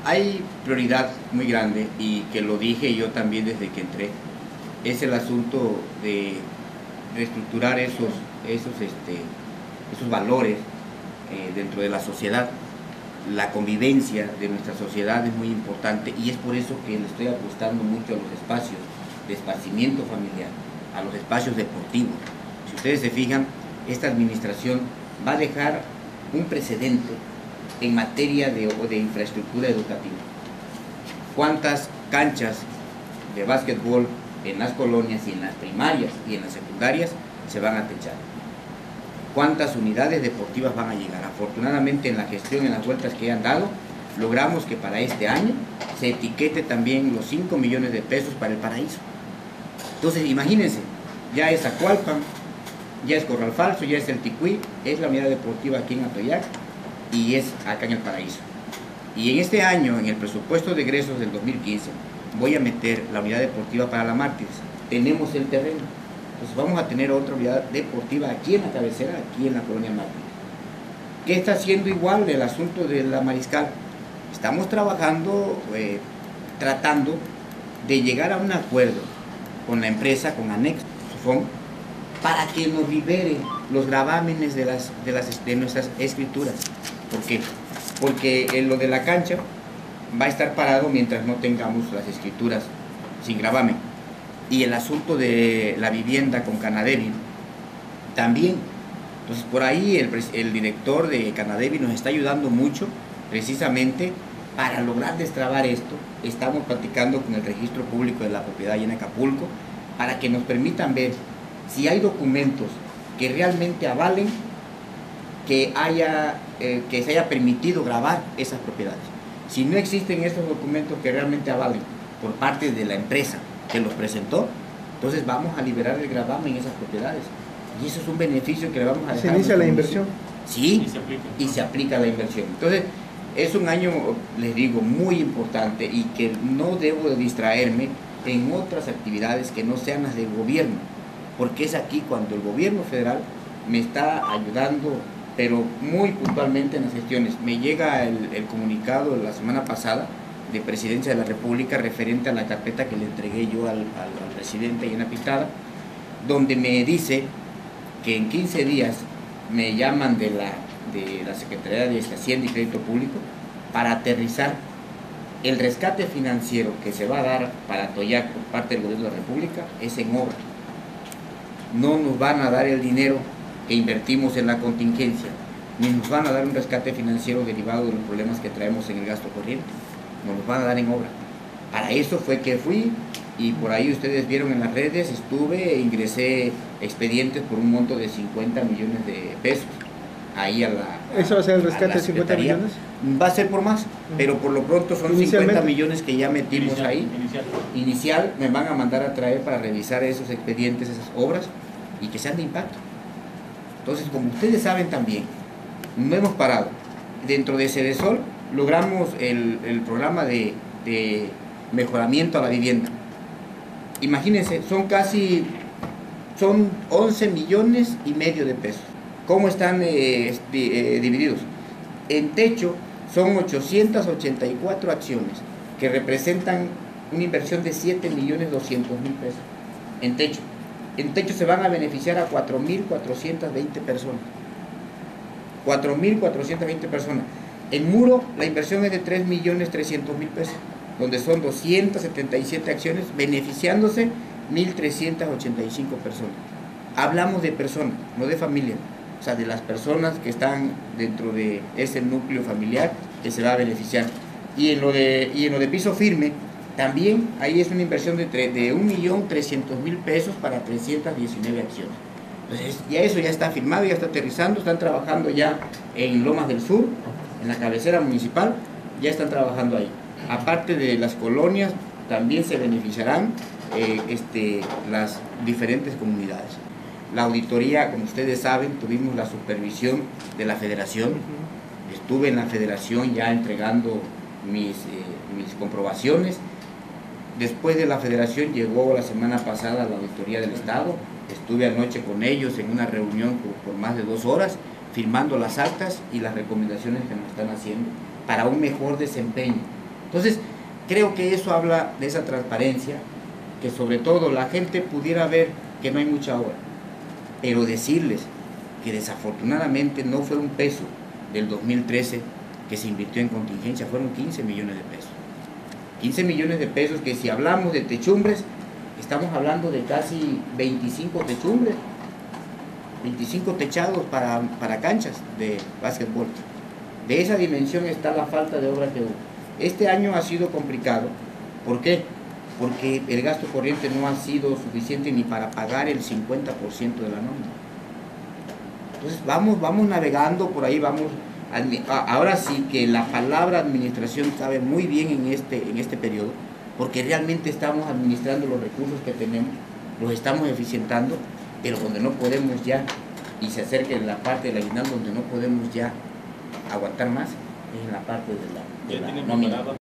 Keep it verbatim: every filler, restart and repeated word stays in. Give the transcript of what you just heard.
hay prioridad muy grande, y que lo dije yo también desde que entré, es el asunto de reestructurar esos, esos, este, esos valores eh, dentro de la sociedad. La convivencia de nuestra sociedad es muy importante, y es por eso que le estoy apostando mucho a los espacios de esparcimiento familiar, a los espacios deportivos. Si ustedes se fijan, esta administración va a dejar un precedente en materia de, de infraestructura educativa. ¿Cuántas canchas de básquetbol en las colonias y en las primarias y en las secundarias se van a techar? ¿Cuántas unidades deportivas van a llegar? Afortunadamente, en la gestión, en las vueltas que han dado, logramos que para este año se etiquete también los cinco millones de pesos para el Paraíso. Entonces, imagínense, ya es Acualpan, ya es Corral Falso, ya es el Ticuí, es la unidad deportiva aquí en Atoyac, y es acá en el Paraíso. Y en este año, en el presupuesto de egresos del dos mil quince, voy a meter la unidad deportiva para la Mártires. Tenemos el terreno, entonces vamos a tener otra unidad deportiva aquí en la cabecera, aquí en la colonia Mártires. ¿Qué está haciendo igual el asunto de la Mariscal? Estamos trabajando, eh, tratando de llegar a un acuerdo con la empresa, con Anexo, Sufón, para que nos libere los gravámenes de, las, de, las, de nuestras escrituras. ¿Por qué? Porque en lo de la cancha va a estar parado mientras no tengamos las escrituras sin gravamen. Y el asunto de la vivienda con Canadevi también. Entonces, por ahí el, el director de Canadevi nos está ayudando mucho, precisamente para lograr destrabar esto. Estamos platicando con el registro público de la propiedad allá en Acapulco, para que nos permitan ver si hay documentos que realmente avalen que, haya, eh, que se haya permitido grabar esas propiedades. Si no existen estos documentos que realmente avalen por parte de la empresa que los presentó, entonces vamos a liberar el gravamen en esas propiedades. Y eso es un beneficio que le vamos a dejar. ¿Se inicia la inversión? Sí, y se aplica, y se aplica la inversión. Entonces, es un año, les digo, muy importante, y que no debo de distraerme en otras actividades que no sean las del gobierno, porque es aquí cuando el gobierno federal me está ayudando, pero muy puntualmente en las gestiones. Me llega el, el comunicado la semana pasada de Presidencia de la República referente a la carpeta que le entregué yo al, al, al presidente y en la pitada, donde me dice que en quince días me llaman de la, de la Secretaría de Hacienda y Crédito Público para aterrizar el rescate financiero que se va a dar para Atoyac por parte del Gobierno de la República. Es en obra. No nos van a dar el dinero que invertimos en la contingencia, ni nos van a dar un rescate financiero derivado de los problemas que traemos en el gasto corriente. Nos los van a dar en obra. Para eso fue que fui, y por ahí ustedes vieron en las redes, estuve e ingresé expedientes por un monto de cincuenta millones de pesos. Ahí a la... ¿Eso va a ser el rescate de cincuenta millones? Va a ser por más, pero por lo pronto son cincuenta millones que ya metimos inicial, ahí. Inicial. Inicial, me van a mandar a traer para revisar esos expedientes, esas obras, y que sean de impacto. Entonces, como ustedes saben también, no hemos parado. Dentro de Cedesol logramos el, el programa de, de mejoramiento a la vivienda. Imagínense, son casi, son once millones y medio de pesos. ¿Cómo están eh, eh, divididos? En techo son ochocientas ochenta y cuatro acciones que representan una inversión de siete millones doscientos mil pesos en techo. En techo se van a beneficiar a cuatro mil cuatrocientas veinte personas. cuatro mil cuatrocientas veinte personas. En muro la inversión es de tres millones trescientos mil pesos, donde son doscientas setenta y siete acciones, beneficiándose mil trescientas ochenta y cinco personas. Hablamos de personas, no de familia. O sea, de las personas que están dentro de ese núcleo familiar que se va a beneficiar. Y en lo de, y en lo de piso firme, también ahí es una inversión de, de un millón trescientos mil pesos para trescientas diecinueve acciones. Entonces, ya eso ya está firmado, ya está aterrizando, están trabajando ya en Lomas del Sur, en la cabecera municipal, ya están trabajando ahí. Aparte de las colonias, también se beneficiarán eh, este, las diferentes comunidades. La auditoría, como ustedes saben, tuvimos la supervisión de la federación. Estuve en la federación ya entregando mis, eh, mis comprobaciones. Después de la federación llegó la semana pasada la auditoría del Estado. Estuve anoche con ellos en una reunión por, por más de dos horas, firmando las actas y las recomendaciones que nos están haciendo para un mejor desempeño Entonces, creo que eso habla de esa transparencia, que sobre todo la gente pudiera ver que no hay mucha obra, pero decirles que desafortunadamente no fue un peso del dos mil trece que se invirtió en contingencia, fueron quince millones de pesos. quince millones de pesos que si hablamos de techumbres, estamos hablando de casi veinticinco techumbres, veinticinco techados para, para canchas de básquetbol. De esa dimensión está la falta de obra que hubo. Este año ha sido complicado. ¿Por qué? Porque el gasto corriente no ha sido suficiente ni para pagar el cincuenta por ciento de la nómina. Entonces vamos, vamos navegando por ahí, vamos. Ahora sí que la palabra administración cabe muy bien en este, en este periodo, porque realmente estamos administrando los recursos que tenemos, los estamos eficientando, pero donde no podemos ya, y se acerca en la parte del aguinaldo donde no podemos ya aguantar más, es en la parte de la, de la nómina.